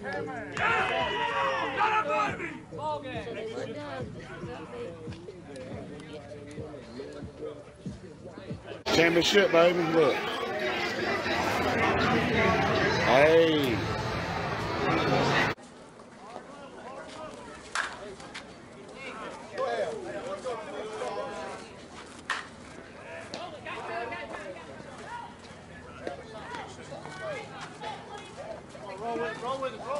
Championship, baby. Look. Hey. Roll with it.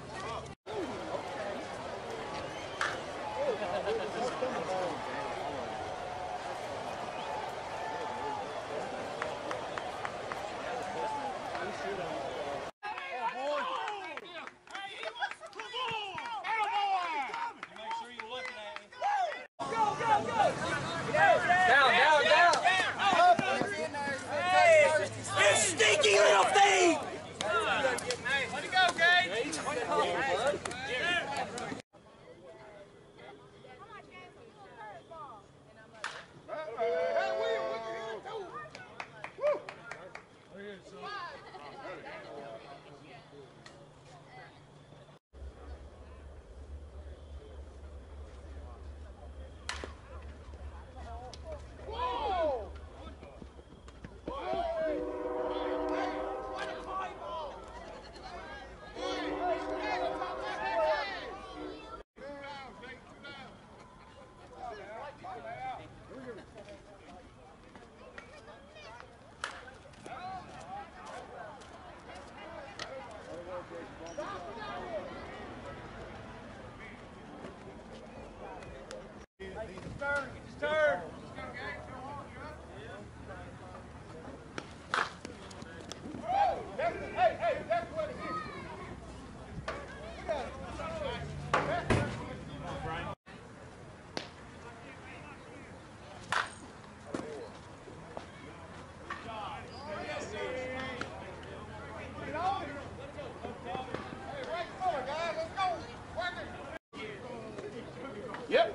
Yep.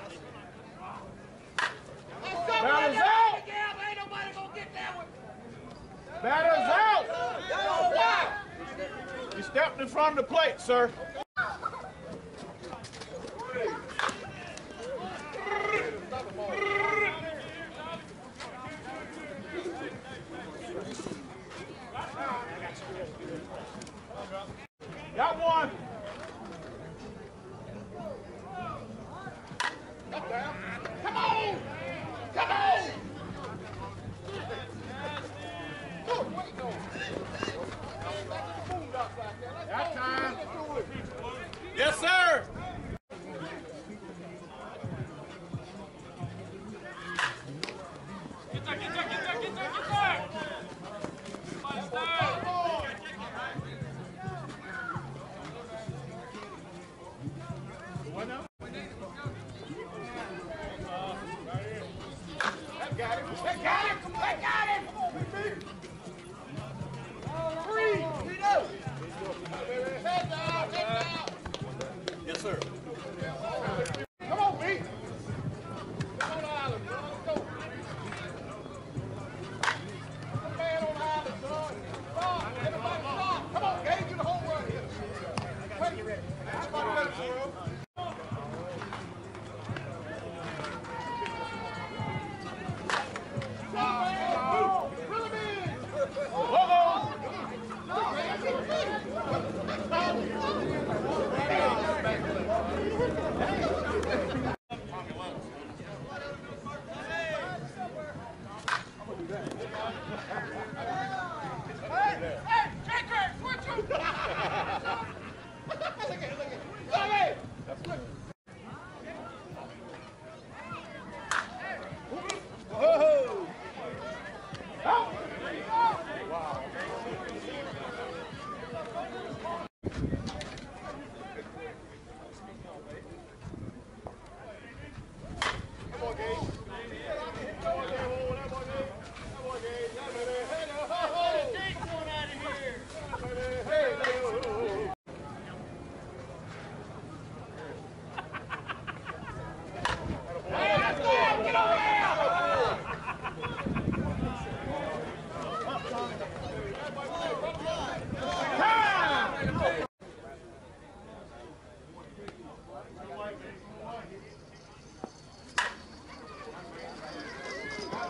Batter's out. Ain't nobody gonna get that one. Batter's out. You stepped in front of the plate, sir. Got one. Come on! Come on! That time. Yes, sir. Get there. What now? Got him. Yes, sir. Come on, Pete. Come on, Island. Let's go. Man on Island, son. Stop. Everybody stop. Come on, Gage, to the home run here. Wait, you ready? Everybody ready, bro. Hey!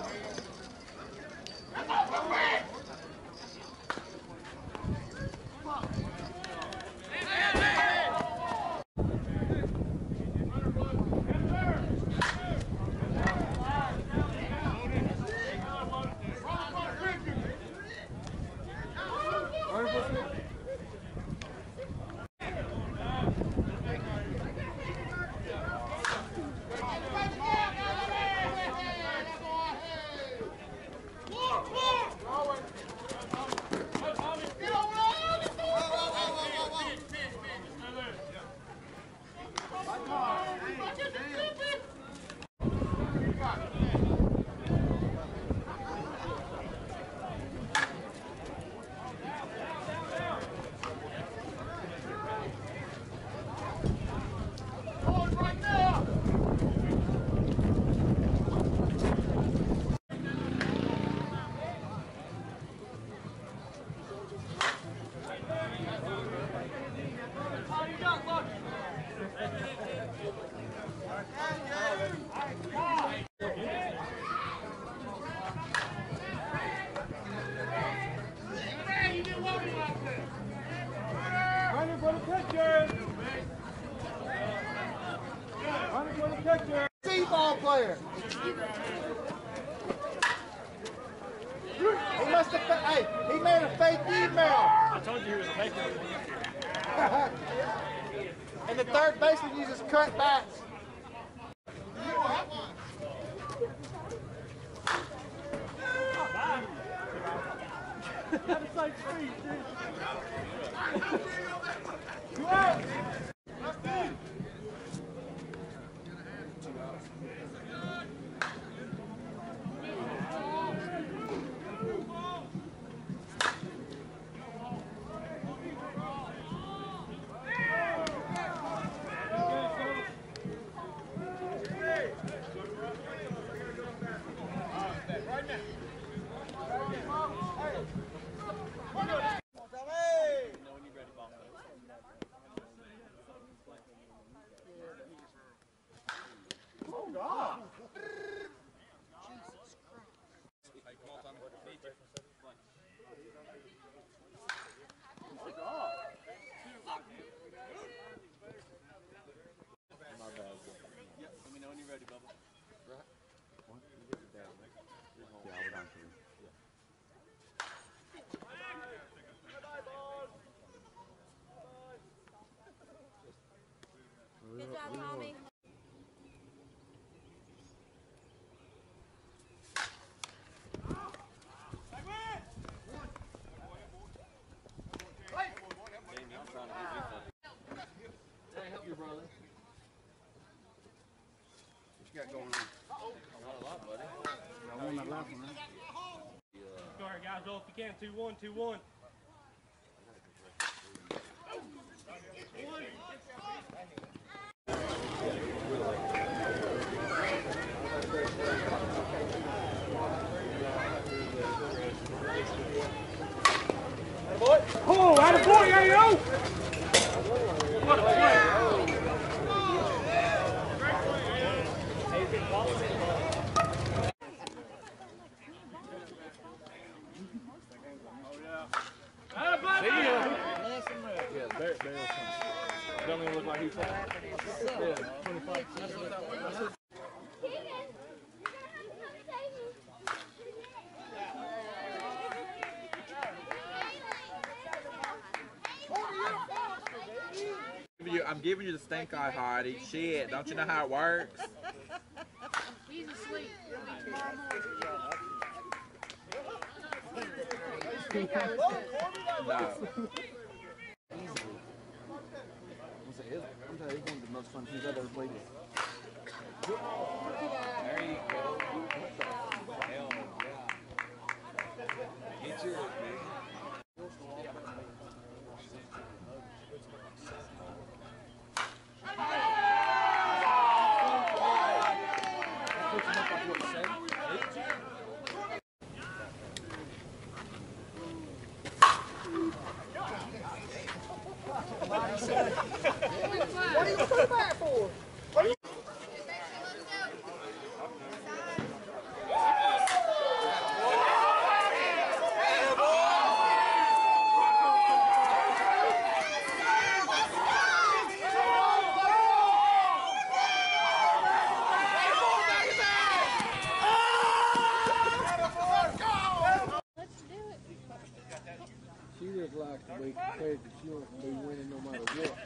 T-ball player. He must have, hey, he made a fake email. I told you he was a fake one. And the third baseman uses cut bats. That's like speed, dude. Good job, Tommy. Go ahead, guys. Roll if you can. 2-1, 2-1. Oh, out of boy, yeah, yo! What a play! Don't even look like he's playing. Yeah, 25. I'm giving you the stink eye, Hardy. Shit, don't you know how it works? He's asleep. He'll be tomorrow morning. No. I'm telling you, he's one of the most fun teams I've ever played with. There you go. Hell yeah. Get yours, man. What are you putting back for? be prepared that you won't be winning no matter what.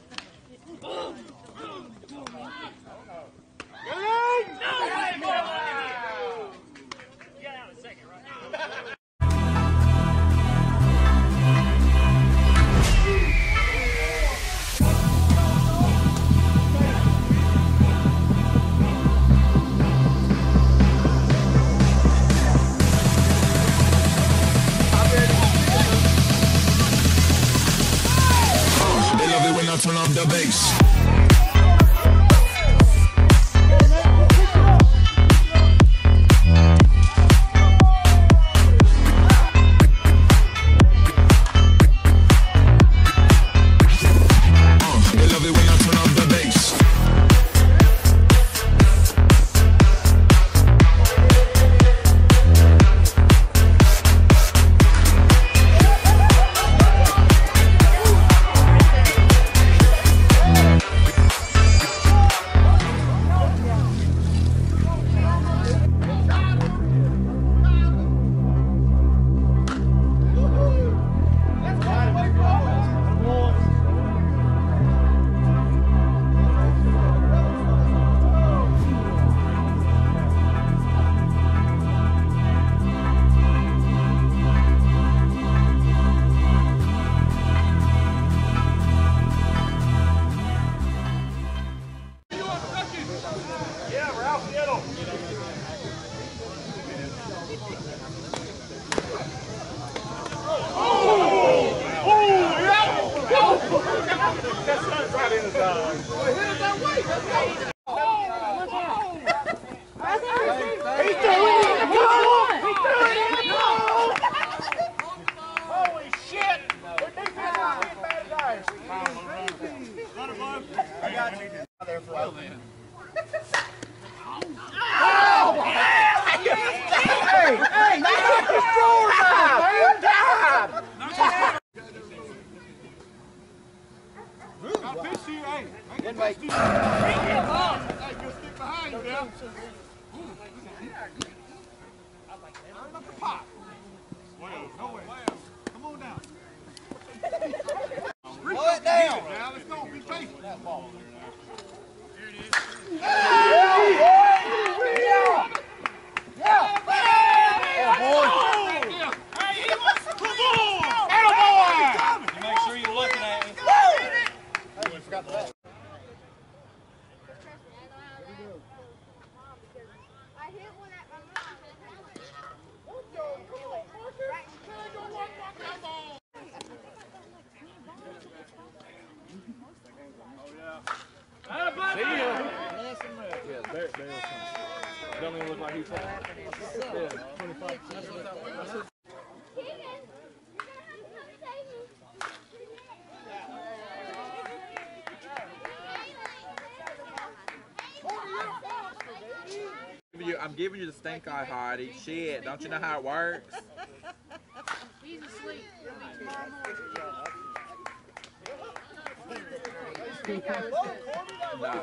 When I turn up the bass. They love it when I turn up the bass. Don't even look like he's yeah, 25. I'm giving you the stink eye, Hardy. Shit, don't you know how it works? He's asleep. He'll be tomorrow morning. No.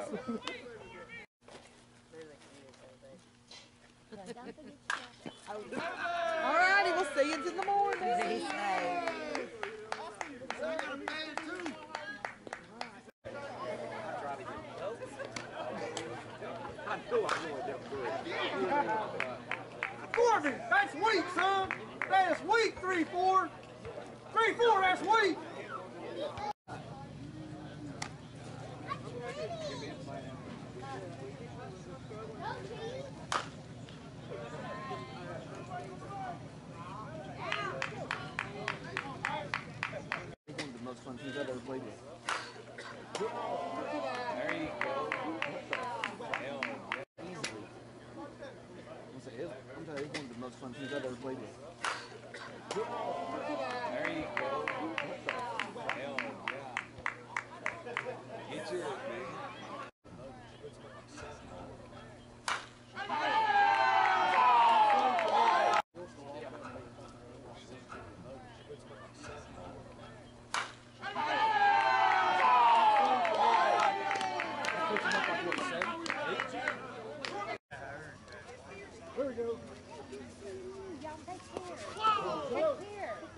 Alrighty, we'll see you in the morning. Corbin, that's weak, son. That's weak, 3-4. 3-4, that's weak. One of the most fun teams I've ever played with. There you go. I'm telling you, he's one of the most fun teams I've ever played with. There you go. Hell yeah. Get yours, man. There we go. Y'all take care. Take care.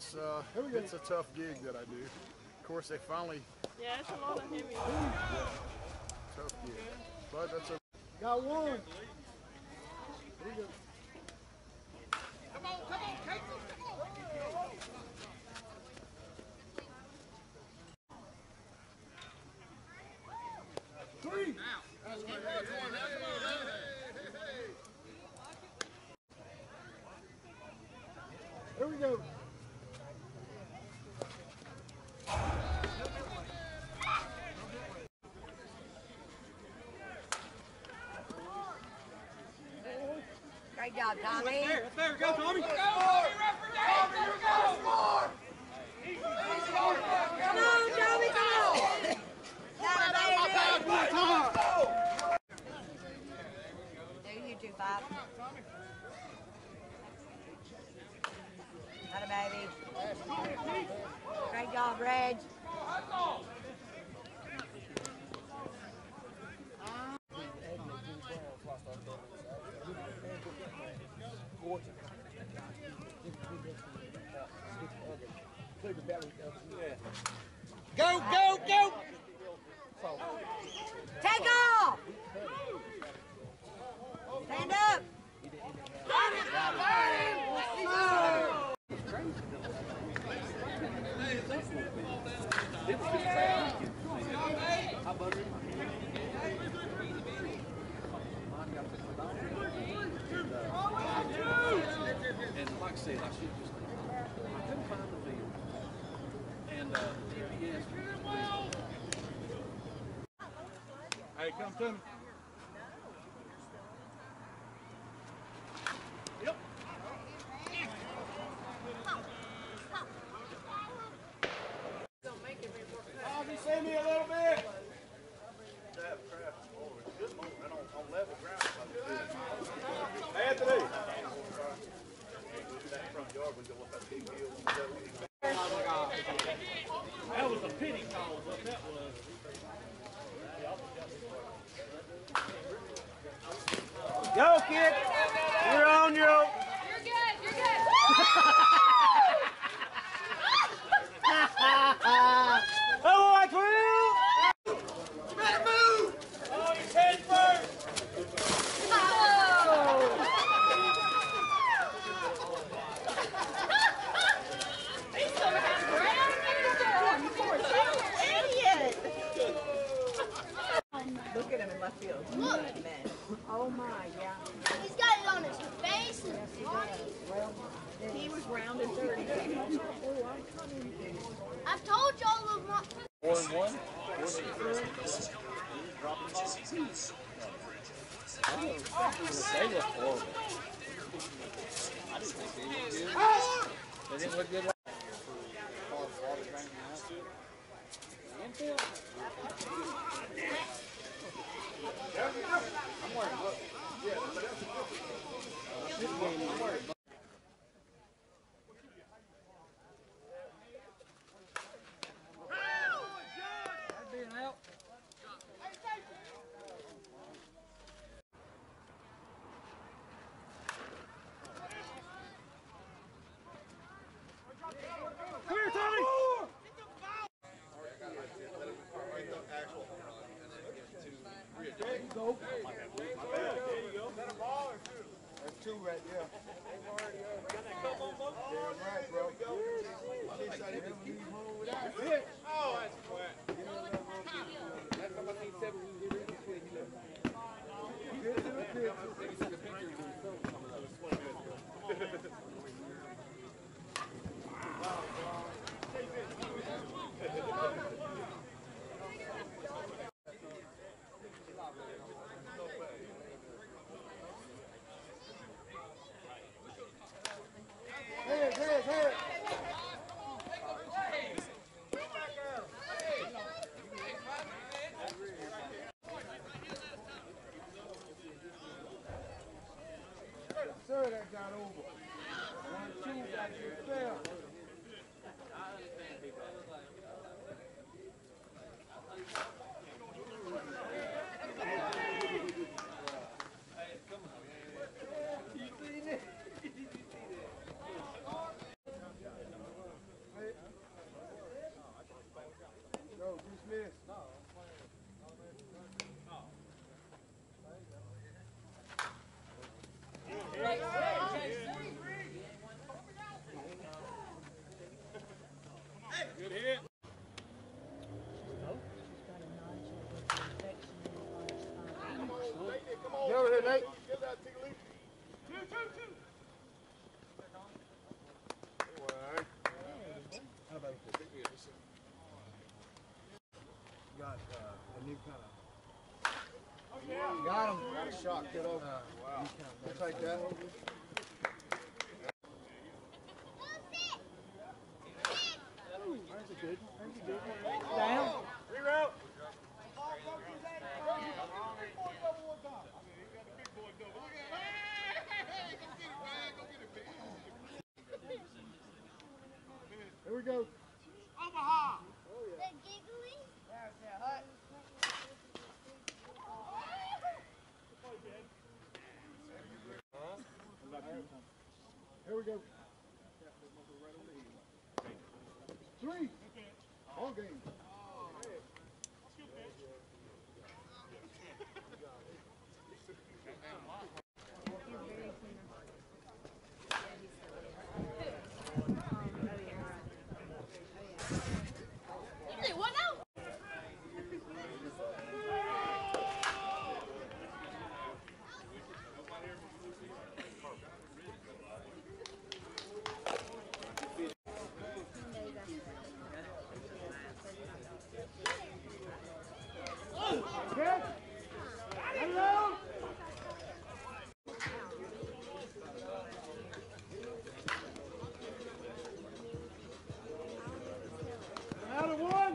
it's a tough gig that I do. Of course, they finally Yeah, it's a lot of heavy. tough gig, but that's a. Got one. Here we go. Come on, Casey, come on. Three. Here we go. Great job, Tommy. That's fair. Go, Tommy. Come on, Tommy, come on. Got it, baby. Do you two, Bob. Got it, baby. Great job, Reg. Go, go, go! Take off! Stand up! And like I said, I should just, I couldn't find the field. And GPS. Hey, come to me. Yep. Oh, you see me a little bit? Anthony. That was a pity call, what that was. Go, kid. You're on, you. You're good. You're good. Come on, Quill. Better move! Oh, he's head first. He's so happy. Idiot! Look at him in left field. Look. Man. Oh my, yeah. He's got it on his face and his body. He was round and dirty. I've told y'all of my. 4-1. They look horrible. I didn't think they looked good. They didn't look good. I'm wearing look. Come here, Tommy. Go. That's two right there. Damn right, bro. Oh, that's quick. shot, kiddo. We'll take that. Down. Reroute. Here we go. Omaha. The giggly. Here we go. 3. Ball game. Usually one out. Out of one.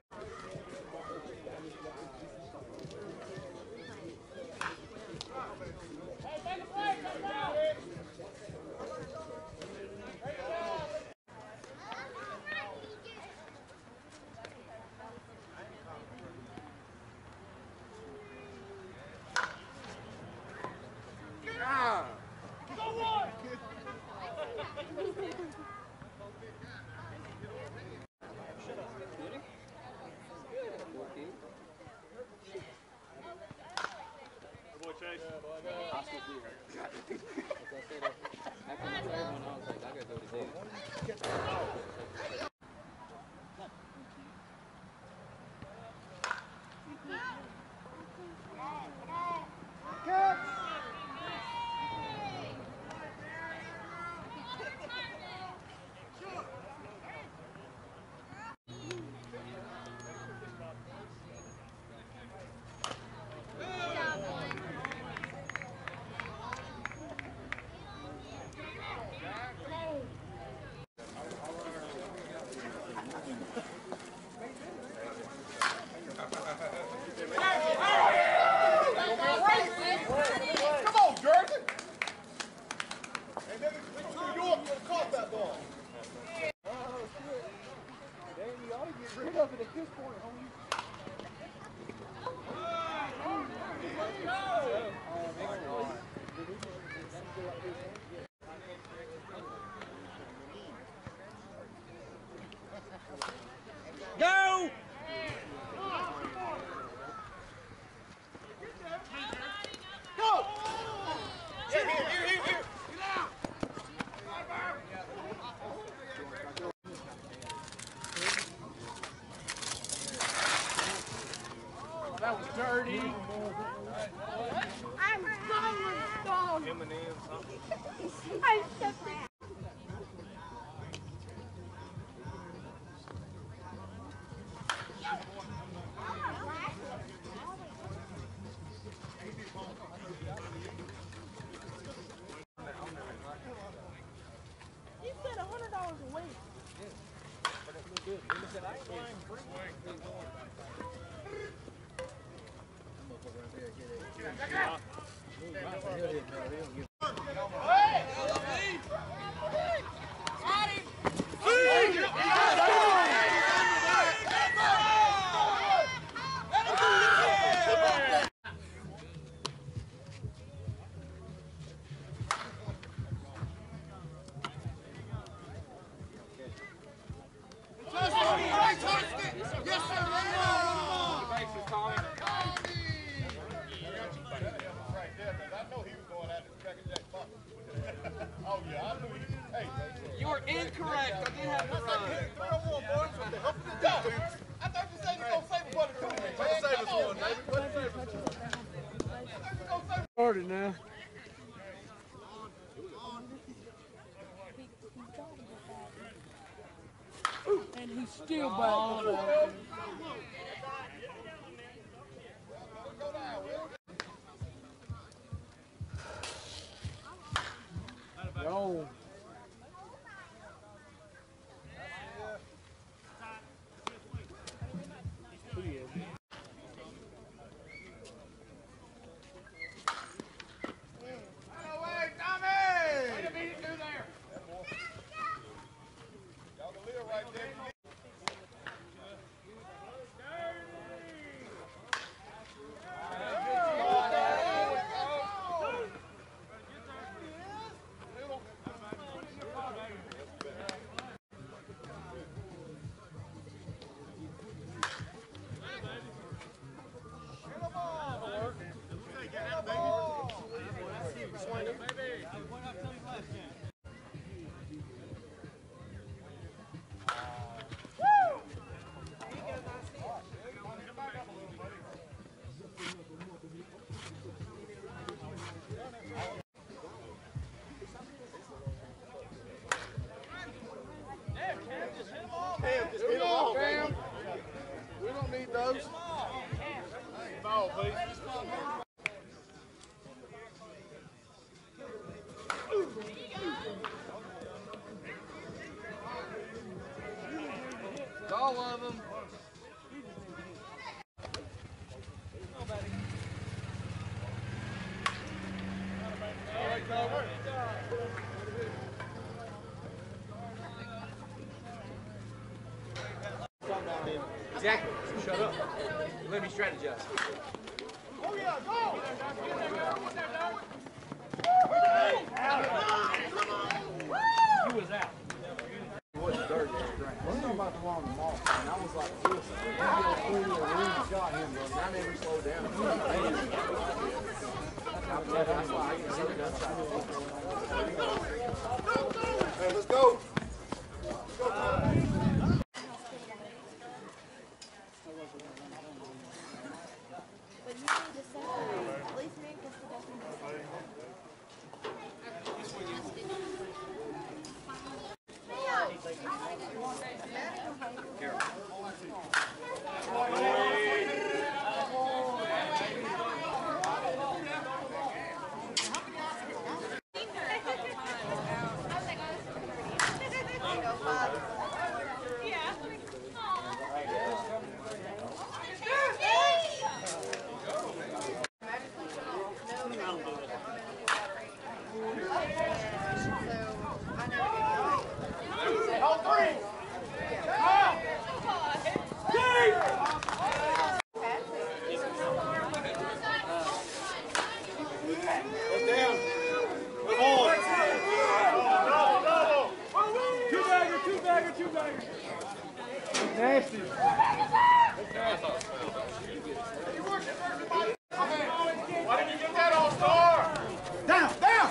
Come on, Jersey. And then New York would have caught that ball. Damn, you ought to get rid of it at this point, homie. Go! Go! Here. That was dirty. I'm done with dog. I stepped in. You said $100 a week. You were incorrect. I did have the run. I thought you said you were going to save us one or two. Let's save us one, David. Let's save us one. Started now. And he's still back. No. Just hit them all, Cam. We don't need those. Ball, please. All of them. Exactly. So shut up. Let me strategize. Oh, yeah, go! You was out. Wasn't dirty. We're talking about the one on the mall. And I was like, this. Got him, bro. I never slowed down. That's why I get so Hey, let's go. Nasty. Why didn't you get that all-star? Down, down.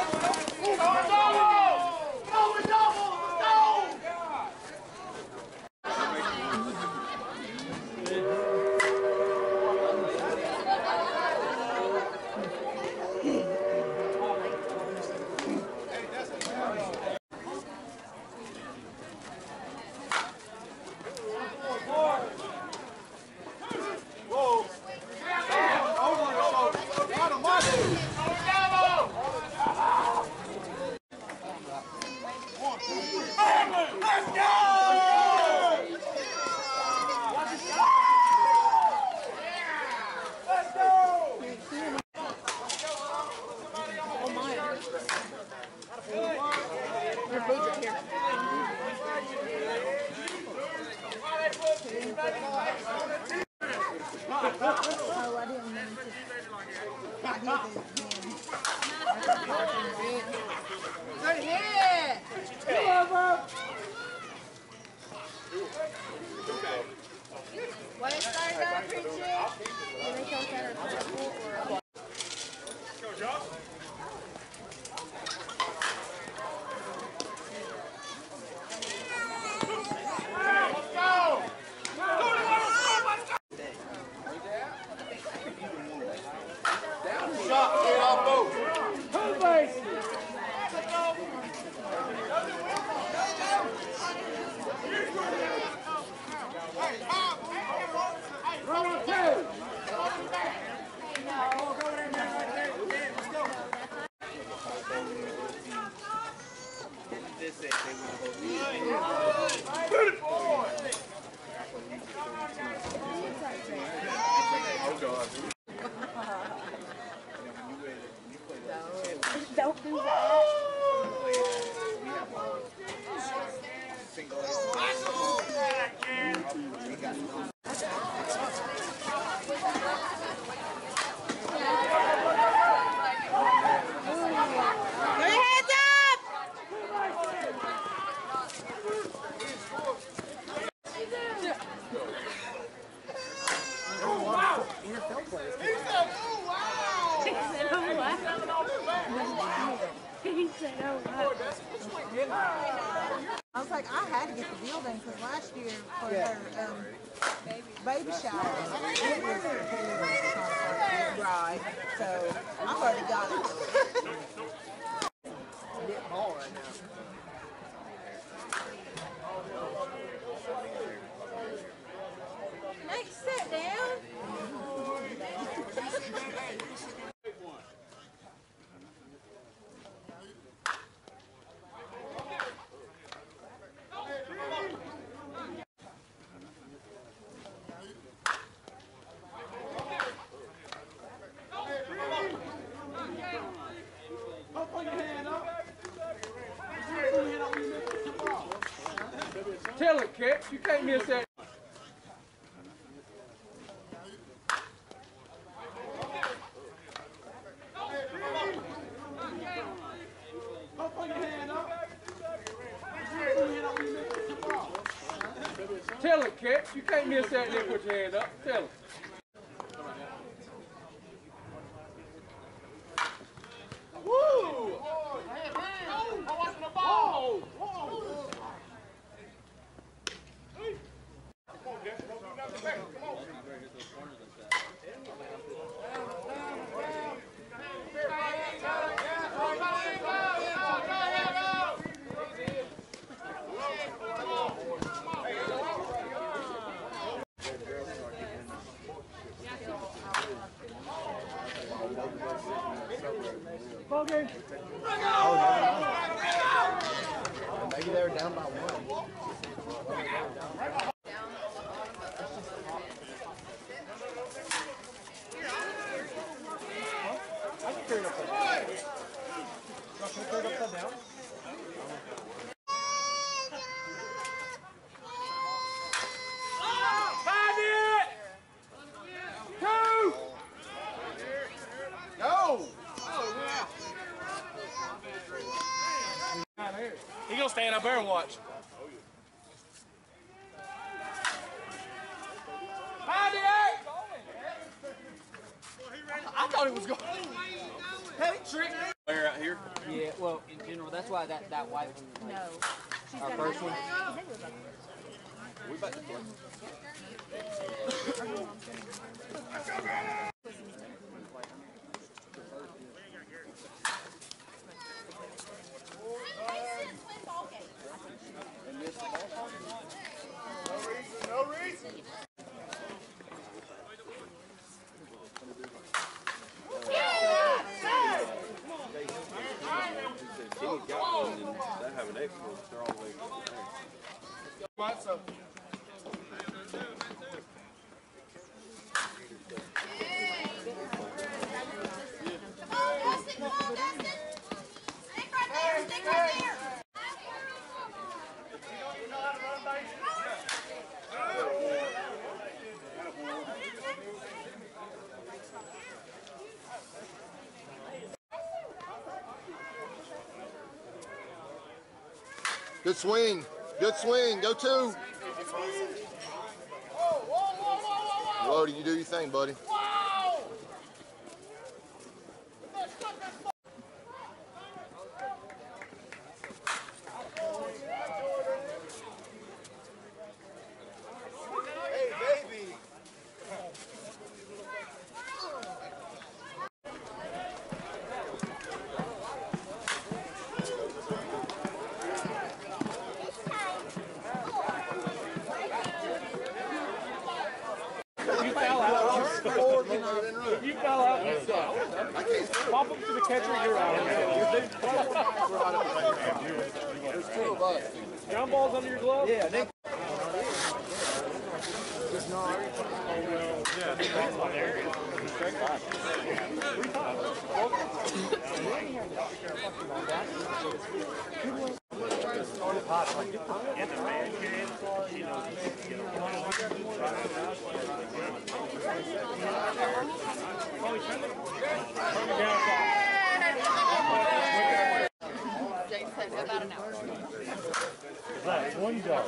When it started out preaching, they come down and put Shot, get off both. Don't do that. I was like, I had to get the building because last year for her baby shower, it was right. So I've already got it. Nate, sit down. Tell it, Catch. You can't miss that. Tell it, Catch. You can't miss that and then put your hand up. Tell it. Woo! I'm watching the ball. Maybe they were down by one. I can turn it upside down. Can I turn it upside down? He gonna stand up there and watch. I thought it was going. Hey, trick. Player out here. Yeah, well, in general, that's why that white one. No. She's Our got first one. We about to play. No reason. They have an expert. They're all the way What's up? Good swing. Good swing. Go two. Rody, you do your thing, buddy. Hey, baby. You fell out, you suck. Pop up to the catcher, you're out. There's two of us. Ground balls under your glove? Yeah, Nick. It's not. Jason, about an hour. One go.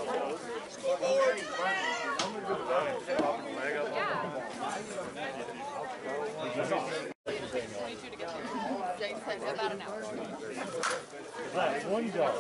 Jason, about an hour. One go.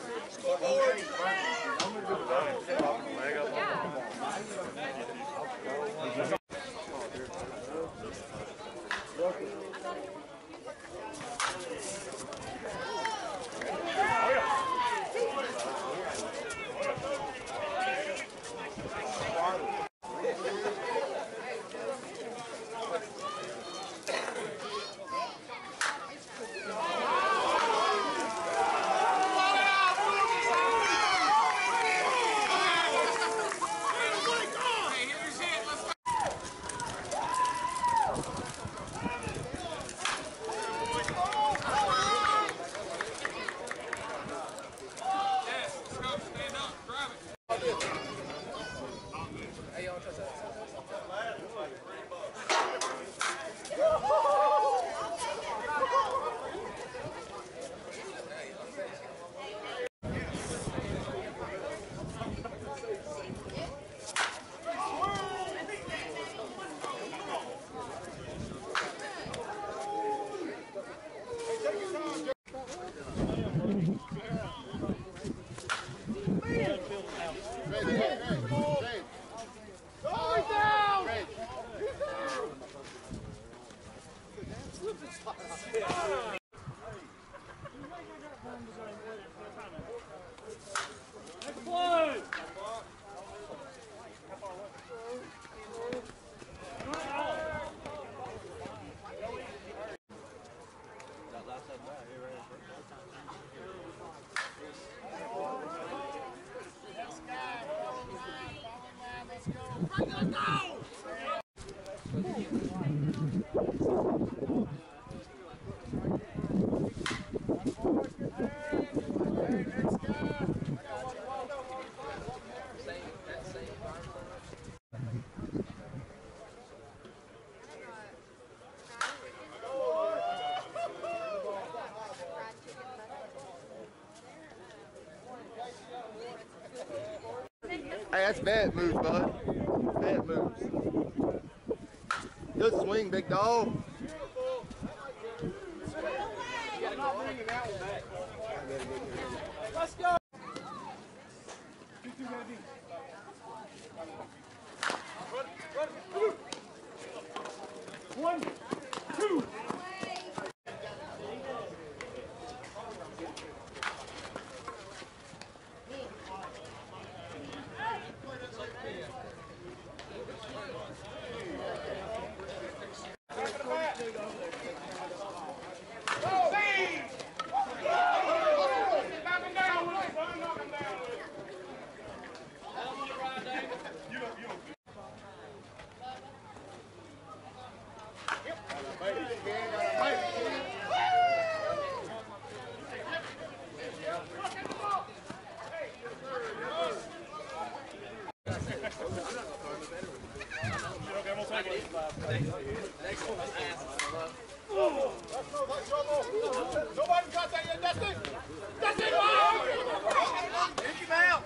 Hey, that's bad moves, bud. Bad moves. Good swing, big dog. I'm not bringing that one back. Let's go. One, two. Nobody got that yet, Dusty? Dusty, kick him out.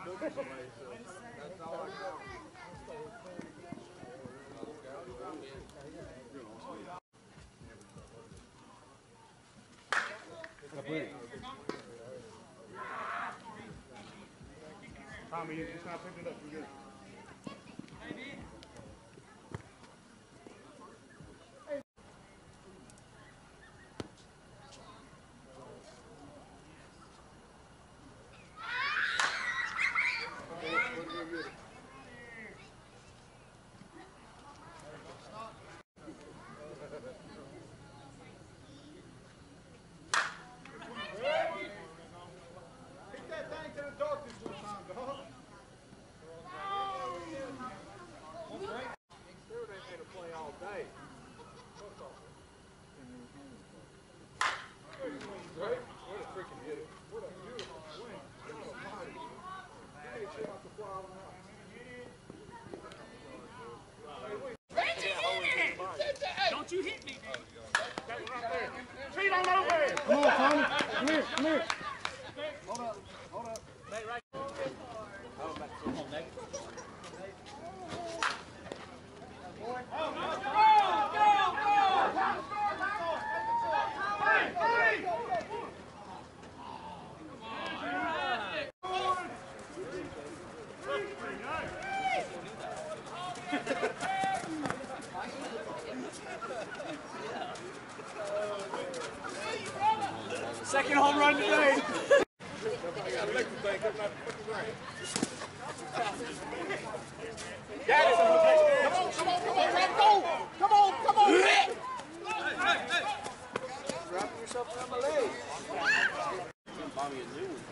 Tommy, you just not picking it up. You're good. Don't you hit me, dude. That one right there. Feet on over there. Come on, Tommy. Come here. Come here. Hold up. Hold up. Nate, right. Come on, Nate. Second home run today. Wrapping yourself around my leg. Buy me a new one.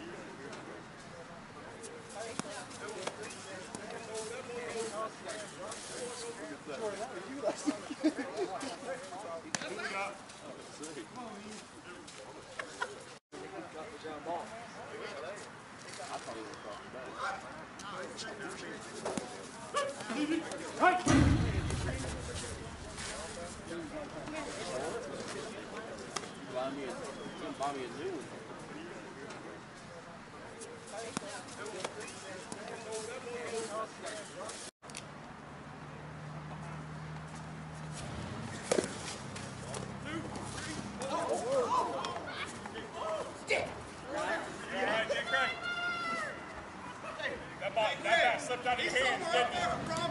Buy me a new one. That slipped out of your hands, didn't it?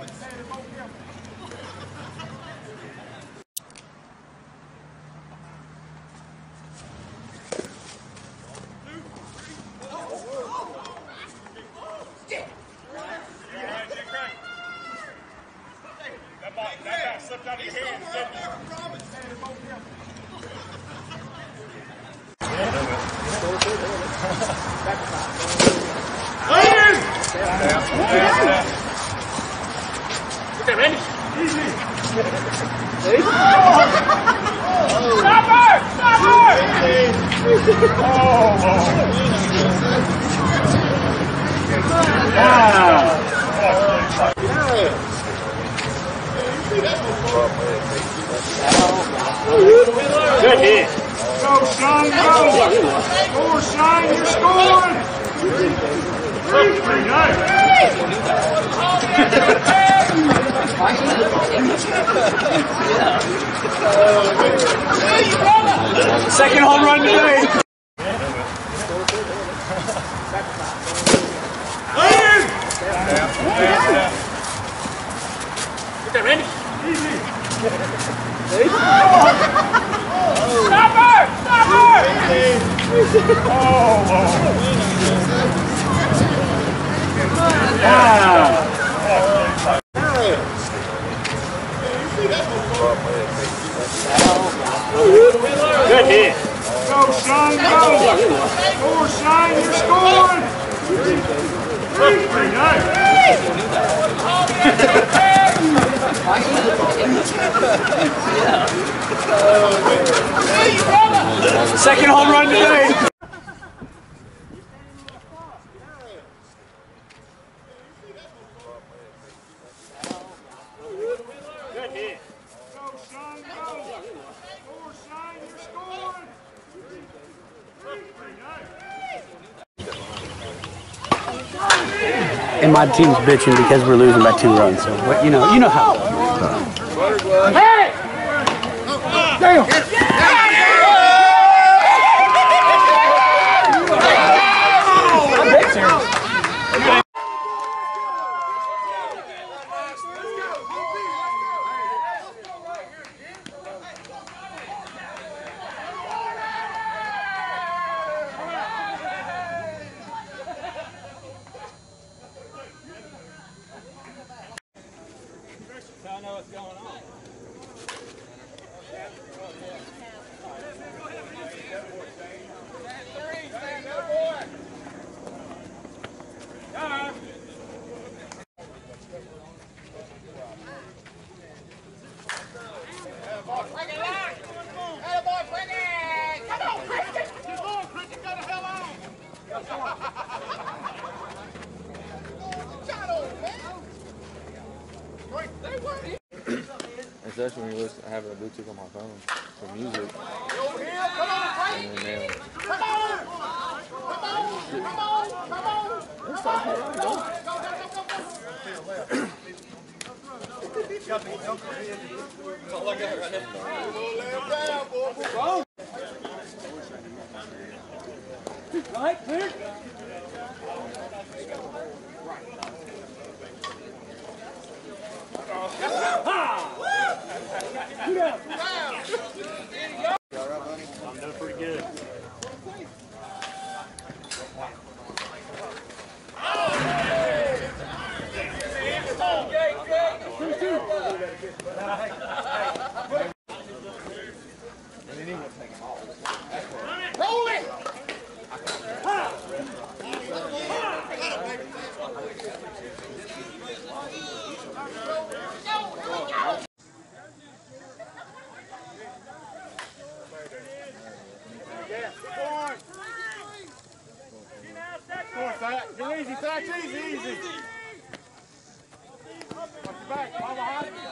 That slipped out of your hands, didn't it? Okay, ready? Stop her! Stop Good hit. Go, Shine, go! Score, Shine, you're scoring! Pretty nice. Second home run today. Okay, ready? Stop her! Stop Good hit. Go, Shine, go! Score, Shine, you're scoring! Pretty nice. Second home run today. Good hit. Go, Shine, go! Score, Shine, you're scoring! Pretty nice. and my team's bitching because we're losing by 2 runs. So, but, you know how it goes. Hey! Damn! I'm dead serious. I know what's going on. Especially when you're having a Bluetooth on my phone for music. And then Right, clear. I'm doing pretty good. Roll it! Go easy, Thatch, easy. Watch your back, ball behind you.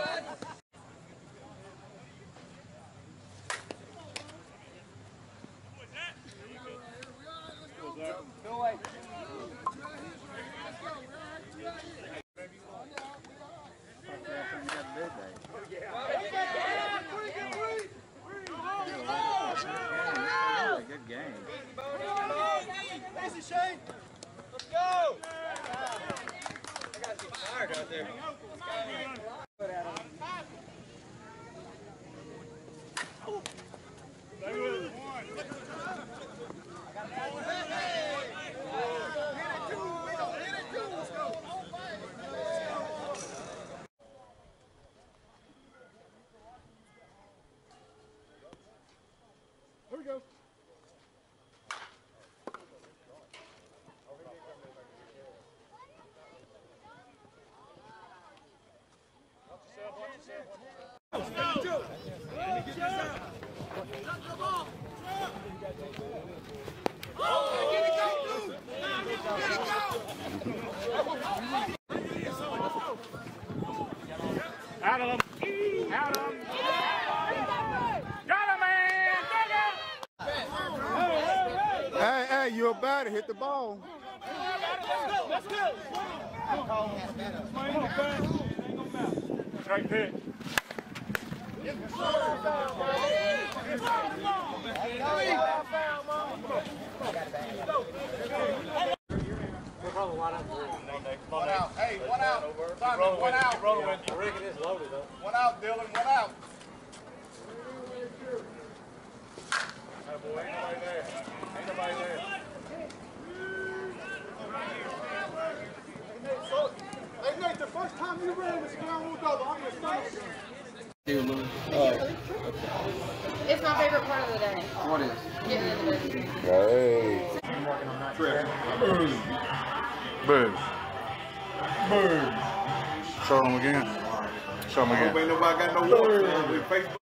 Go away. Good game. Easy, Shane. Let's go. I got to get tired out there. Here we go. Out of them. Out of them. Got him, man. hey, you're about to hit the ball. Let's go. Straight pitch. One out. Hey, one out. Simon, one out. One out, Dylan. One out. Boy, ain't nobody there. Ain't nobody there. Hey, Nate, the first time you ran this ground rule double, I'm going to stop. It's my favorite part of the day. What is? Getting into this. Hey. Boom. Boom. Boom. Show them again. Show them again. Ain't nobody got no work.